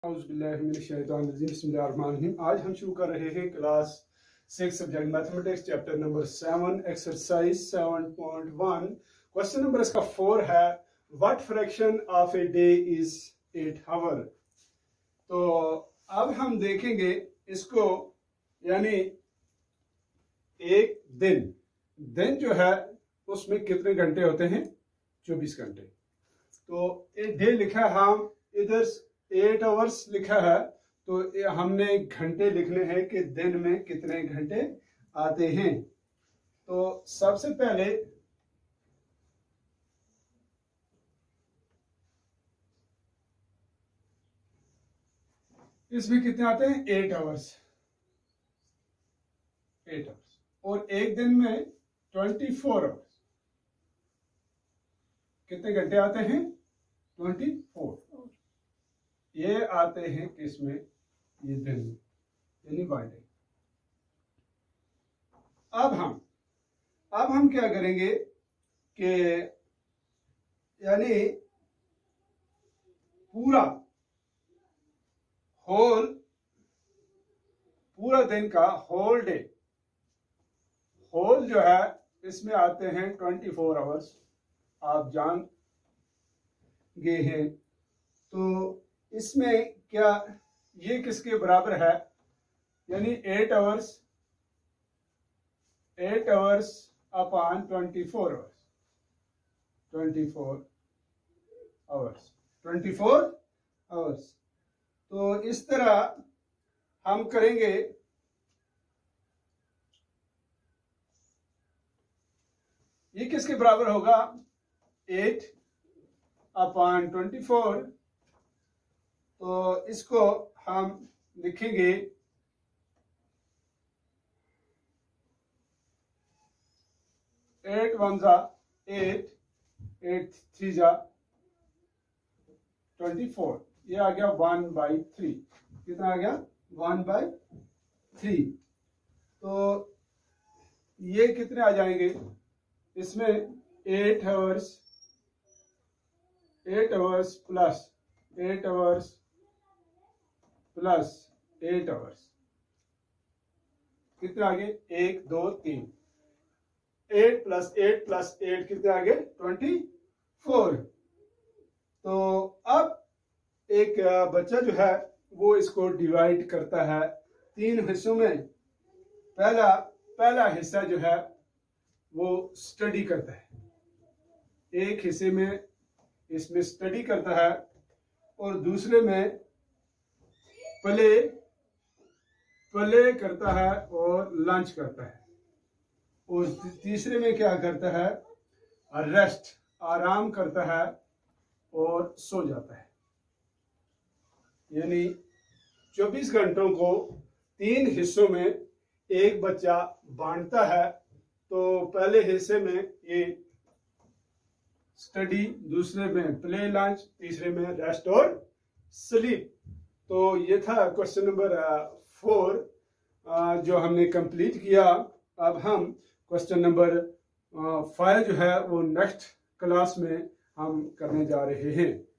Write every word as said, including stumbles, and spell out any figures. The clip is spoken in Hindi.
बिस्मिल्लाहिर्रहमानिर्रहीम। आज हम शुरू कर रहे हैं class six subject mathematics chapter number seven exercise seven point one. Question number इसका फोर है, what fraction of a day is eight hour. तो अब हम देखेंगे इसको, यानी एक दिन दिन जो है उसमें कितने घंटे होते हैं? चौबीस घंटे। तो एक डे लिखा है, हम इधर एट आवर्स लिखा है, तो हमने घंटे लिखने हैं कि दिन में कितने घंटे आते हैं। तो सबसे पहले इसमें कितने आते हैं? एट आवर्स एट आवर्स और एक दिन में ट्वेंटी फोर आवर्स। कितने घंटे आते हैं? Twenty four. ये आते हैं किसमें? ये दिन में, यानी वन डे। अब हम अब हम क्या करेंगे कि यानी पूरा होल पूरा दिन का होल डे, होल जो है इसमें आते हैं ट्वेंटी फोर आवर्स। आप जान गए हैं। तो इसमें क्या ये किसके बराबर है? यानी eight hours eight hours upon twenty four hours twenty four hours twenty four hours. तो इस तरह हम करेंगे। ये किसके बराबर होगा? Eight upon twenty four. तो इसको हम लिखेंगे एट वन जा एट, एट थ्री जा ट्वेंटी फोर। ये आ गया वन बाई थ्री। कितना आ गया? One by three. तो ये कितने आ जाएंगे? इसमें eight hours eight hours plus eight hours plus eight hours. कितने आगे? एक दो तीन। Eight plus eight plus eight कितने आगे? Twenty four. तो अब एक बच्चा जो है वो इसको डिवाइड करता है तीन हिस्सों में। पहला पहला हिस्सा जो है वो स्टडी करता है, एक हिस्से में इसमें स्टडी करता है, और दूसरे में प्ले प्ले करता है और लंच करता है, और तीसरे में क्या करता है? रेस्ट, आराम करता है और सो जाता है। यानी चौबीस घंटों को तीन हिस्सों में एक बच्चा बांटता है। तो पहले हिस्से में ये स्टडी, दूसरे में प्ले लंच, तीसरे में रेस्ट और स्लीप। तो ये था क्वेश्चन नंबर फोर जो हमने कंप्लीट किया। अब हम क्वेश्चन नंबर फाइव जो है वो नेक्स्ट क्लास में हम करने जा रहे हैं।